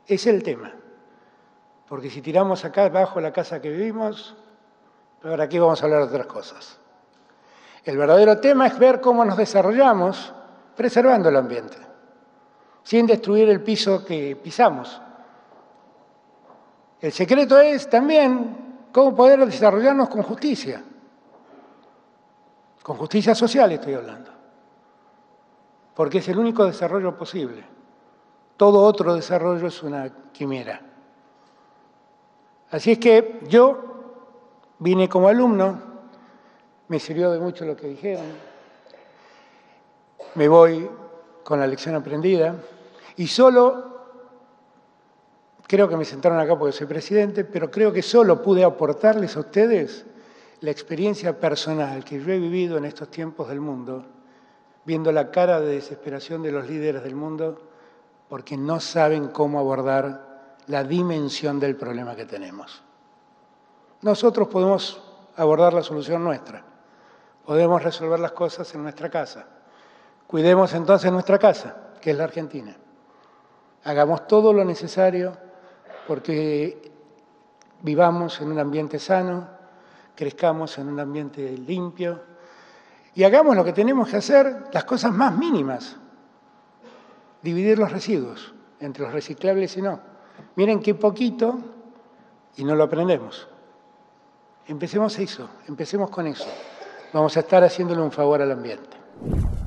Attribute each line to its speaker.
Speaker 1: Ese es el tema. Porque si tiramos acá abajo la casa que vivimos, ahora aquí vamos a hablar de otras cosas. El verdadero tema es ver cómo nos desarrollamos preservando el ambiente, sin destruir el piso que pisamos. El secreto es también cómo poder desarrollarnos con justicia social estoy hablando, porque es el único desarrollo posible. Todo otro desarrollo es una quimera. Así es que yo vine como alumno, me sirvió de mucho lo que dijeron, me voy con la lección aprendida y solo, creo que me sentaron acá porque soy presidente, pero creo que solo pude aportarles a ustedes la experiencia personal que yo he vivido en estos tiempos del mundo, viendo la cara de desesperación de los líderes del mundo porque no saben cómo abordar la dimensión del problema que tenemos. Nosotros podemos abordar la solución nuestra, podemos resolver las cosas en nuestra casa. Cuidemos entonces nuestra casa, que es la Argentina. Hagamos todo lo necesario porque vivamos en un ambiente sano, crezcamos en un ambiente limpio y hagamos lo que tenemos que hacer, las cosas más mínimas. Dividir los residuos entre los reciclables y no. Miren qué poquito y no lo aprendemos. Empecemos con eso. Vamos a estar haciéndole un favor al ambiente.